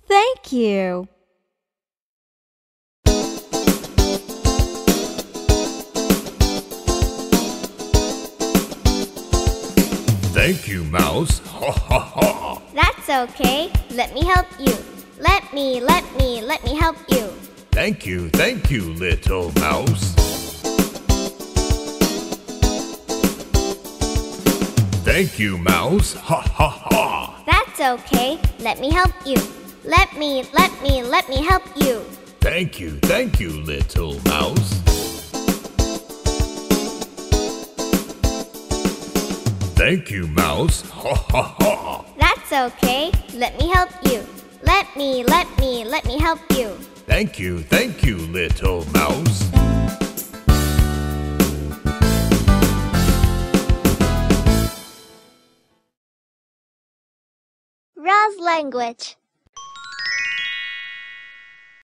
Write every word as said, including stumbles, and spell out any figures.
Thank you. Thank you, Mouse. Ha ha ha. That's okay. Let me help you. Let me, let me, let me help you. Thank you, thank you, little mouse. Thank you, Mouse. Ha ha ha. That's okay. Let me help you. Let me, let me, let me help you. Thank you, thank you, little mouse. Thank you, Mouse. Ha ha ha. That's okay. Let me help you. Let me, let me, let me help you. Thank you, thank you, little mouse. RASS Language.